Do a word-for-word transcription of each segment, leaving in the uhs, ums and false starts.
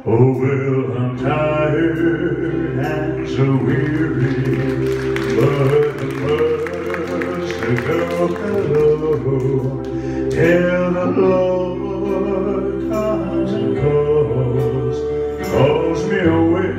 Oh, well, I'm tired and so weary, but the first to go hello, tell the Lord comes and calls, calls me away,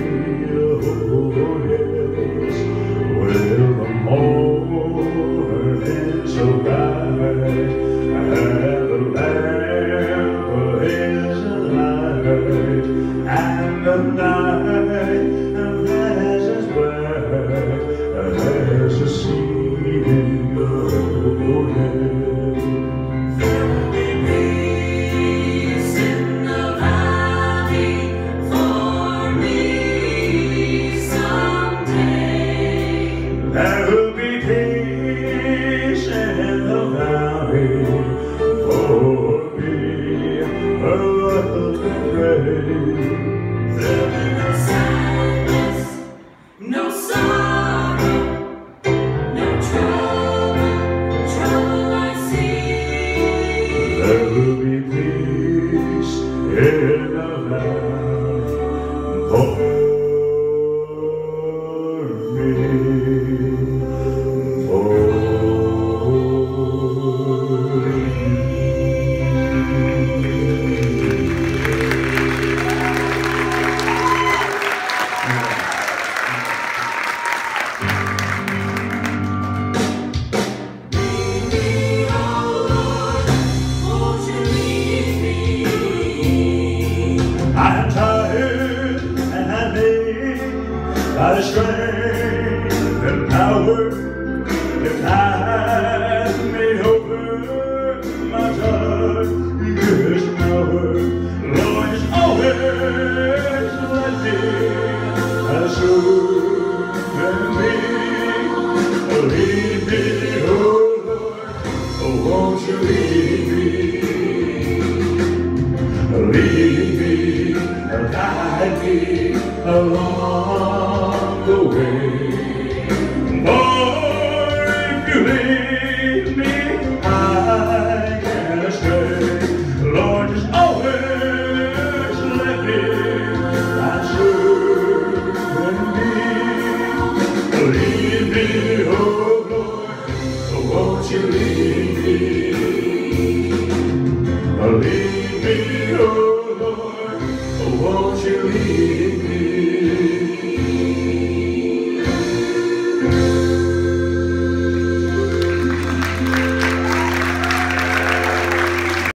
oh yes. Well, the morning's so bright, and the lamp is alight, and the night has as black as a sea, oh yeah. There will be peace in the valley for me someday. There will be peace in the valley for me, oh, pray. There'll be no sadness, no sorrow, no trouble, trouble I see. There will be peace in the valley for me, for I'm tired and I'm laid by the strength and power that has me over my darkest hour. Lord, it's always let me assume me. Lead me, oh Lord, oh won't you lead me? Lead me, guide me along the way.